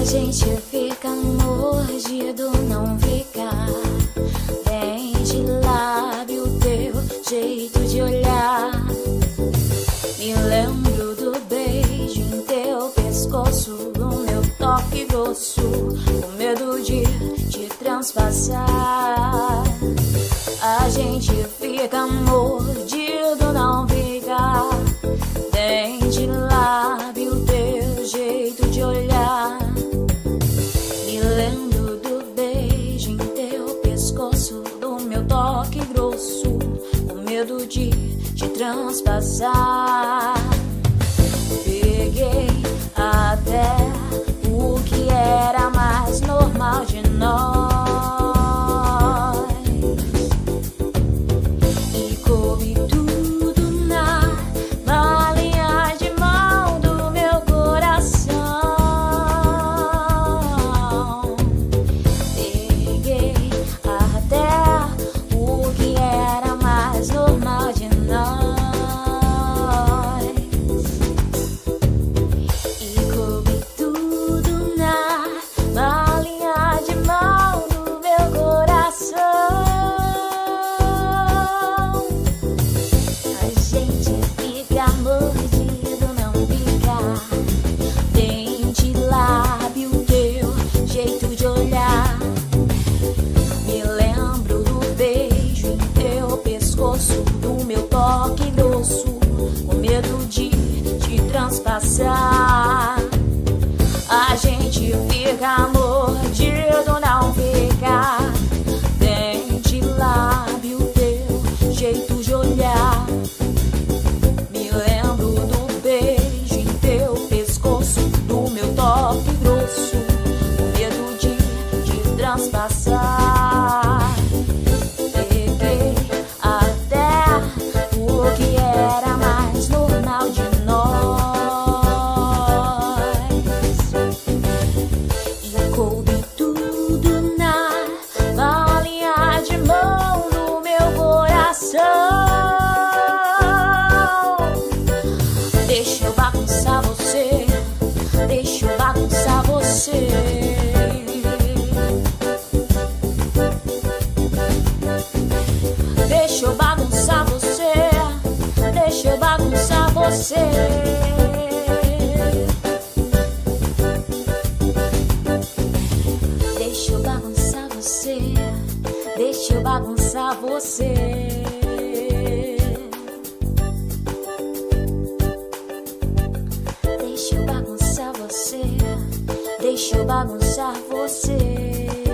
gente fica mordido, não fica. Dente, lábio, teu jeito de olhar. Me lembro do beijo em teu pescoço, do meu toque grosso, com medo de te transpassar. A gente fica mordido, não fica. Dente, lábio, teu jeito de olhar. Me lembro do beijo em teu pescoço, do meu toque grosso, com medo de te transpassar. Peguei até o que era mais normal de nós. A gente fica mordido, não fica. Dente, lábio, teu jeito de olhar. Me lembro do beijo em teu pescoço, do meu toque grosso, com medo de te transpassar. Peguei até o que era mais normal de nós. Deixa eu bagunçar você, deixa eu bagunçar você. Deixa eu bagunçar você, deixa eu bagunçar você. Deixa eu bagunçar você, deixa eu bagunçar você. Deixa eu bagunçar você.